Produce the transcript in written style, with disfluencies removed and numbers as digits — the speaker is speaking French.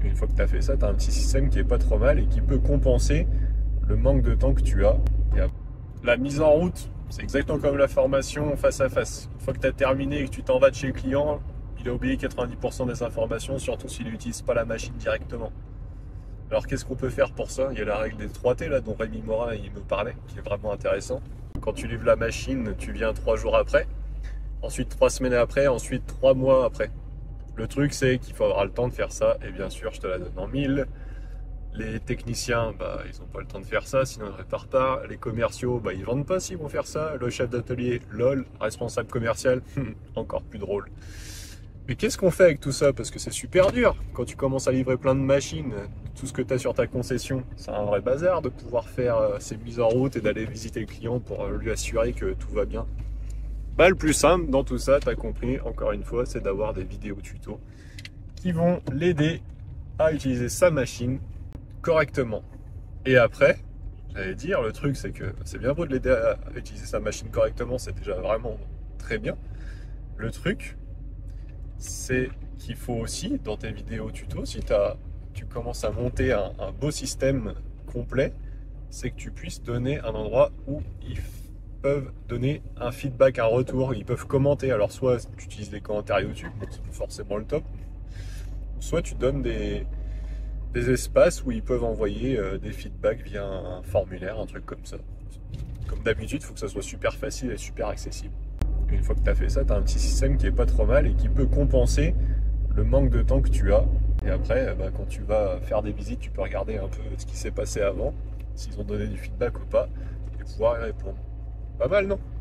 Une fois que tu as fait ça, tu as un petit système qui est pas trop mal et qui peut compenser le manque de temps que tu as. Et la mise en route, c'est exactement comme la formation face à face. Une fois que tu as terminé et que tu t'en vas de chez le client, il a oublié 90% des informations, surtout s'il n'utilise pas la machine directement. Alors qu'est-ce qu'on peut faire pour ça? Il y a la règle des 3T là, dont Rémi Morin il me parlait, qui est vraiment intéressant. Quand tu livres la machine, tu viens 3 jours après, ensuite 3 semaines après, ensuite 3 mois après. Le truc c'est qu'il faut avoir le temps de faire ça, et bien sûr je te la donne en 1000. Les techniciens, ils n'ont pas le temps de faire ça, sinon ils ne réparent pas. Les commerciaux, ils ne vendent pas s'ils vont faire ça. Le chef d'atelier, lol. Responsable commercial, encore plus drôle. Mais qu'est-ce qu'on fait avec tout ça? Parce que c'est super dur. Quand tu commences à livrer plein de machines, tout ce que tu as sur ta concession, c'est un vrai bazar de pouvoir faire ces mises en route et d'aller visiter le client pour lui assurer que tout va bien. Le plus simple dans tout ça, tu as compris, encore une fois, c'est d'avoir des vidéos tutos qui vont l'aider à utiliser sa machine correctement. Et après, j'allais dire, le truc c'est que c'est bien beau de l'aider à utiliser sa machine correctement, c'est déjà vraiment très bien. Le truc, c'est qu'il faut aussi, dans tes vidéos tuto, si tu commences à monter un beau système complet, c'est que tu puisses donner un endroit où ils peuvent donner un feedback, un retour, ils peuvent commenter. Alors soit tu utilises des commentaires YouTube, donc c'est pas forcément le top, soit tu donnes des espaces où ils peuvent envoyer des feedbacks via un formulaire, un truc comme ça. Comme d'habitude, il faut que ça soit super facile et super accessible. Et une fois que tu as fait ça, tu as un petit système qui est pas trop mal et qui peut compenser le manque de temps que tu as. Et après, quand tu vas faire des visites, tu peux regarder un peu ce qui s'est passé avant, s'ils ont donné du feedback ou pas, et pouvoir y répondre. Pas mal, non?